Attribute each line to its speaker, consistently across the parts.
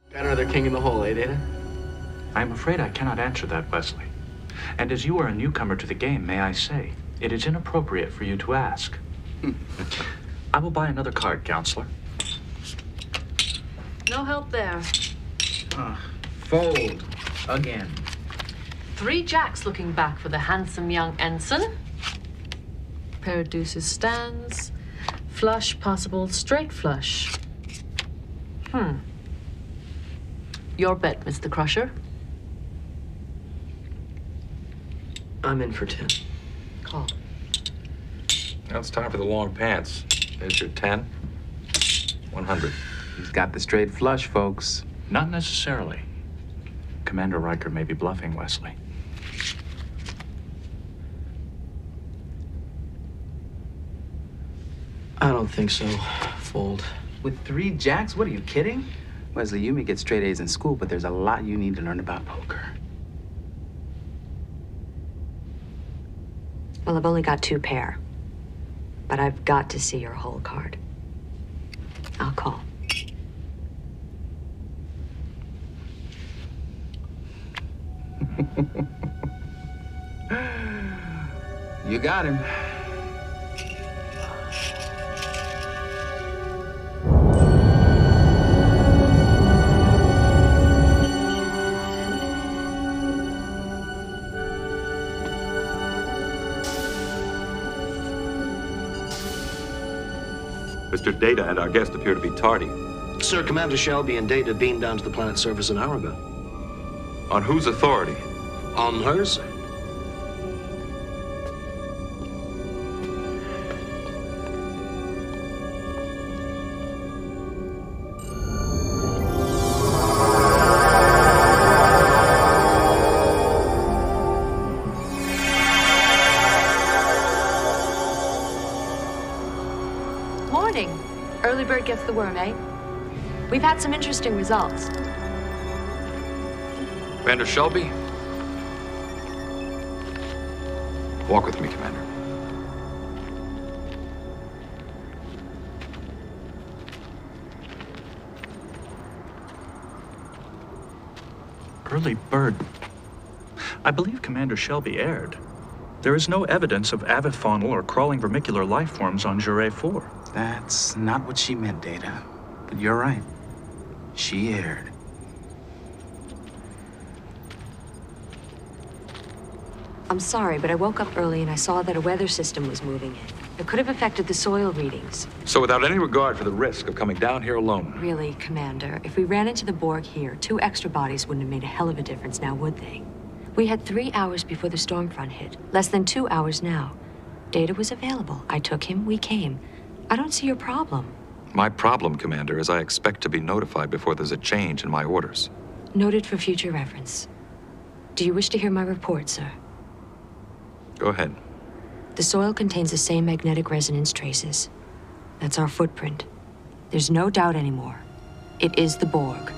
Speaker 1: Got another king in the hole, eh, Data?
Speaker 2: I'm afraid I cannot answer that, Wesley. And as you are a newcomer to the game, may I say, it is inappropriate for you to ask. I will buy another card, Counselor.
Speaker 3: No help there.
Speaker 1: Fold. Again.
Speaker 3: 3 jacks looking back for the handsome young ensign. Pair of deuces stands. Flush possible, straight flush. Your bet, Mr. Crusher.
Speaker 1: I'm in for 10.
Speaker 3: Call.
Speaker 4: Now it's time for the long pants. There's your 10. 100.
Speaker 5: He's got the straight flush, folks.
Speaker 2: Not necessarily. Commander Riker may be bluffing, Wesley.
Speaker 1: I don't think so. Fold.
Speaker 5: With 3 jacks? What, are you kidding? Wesley, you may get straight A's in school, but there's a lot you need to learn about poker.
Speaker 6: Well, I've only got 2 pair. But I've got to see your whole card. I'll call.
Speaker 5: You got him.
Speaker 4: Mr. Data and our guest appear to be tardy.
Speaker 7: Sir, Commander Shelby and Data beamed down to the planet's surface an hour ago.
Speaker 4: On whose authority?
Speaker 7: On hers, sir.
Speaker 6: Morning. Early bird gets the worm, eh? We've had some interesting results.
Speaker 4: Commander Shelby? Walk with me, Commander.
Speaker 2: Early bird. I believe Commander Shelby erred. There is no evidence of avifaunal or crawling vermicular life forms on Jure 4.
Speaker 5: That's not what she meant, Data. But you're right. She erred.
Speaker 6: I'm sorry, but I woke up early and I saw that a weather system was moving in. It could have affected the soil readings.
Speaker 4: So without any regard for the risk of coming down here alone,
Speaker 6: Really, Commander, if we ran into the Borg here, 2 extra bodies wouldn't have made a hell of a difference now, would they? We had 3 hours before the storm front hit. Less than 2 hours now. Data was available. I took him, we came. I don't see your problem.
Speaker 4: my problem, Commander, is I expect to be notified before there's a change in my orders.
Speaker 6: Noted for future reference. Do you wish to hear my report, sir?
Speaker 4: Go ahead.
Speaker 6: The soil contains the same magnetic resonance traces. That's our footprint. There's no doubt anymore. It is the Borg.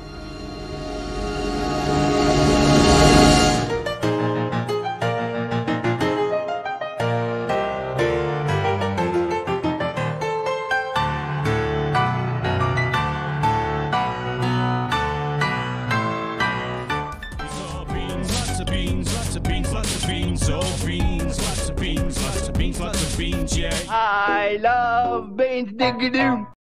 Speaker 8: I love beans, diggity-doo.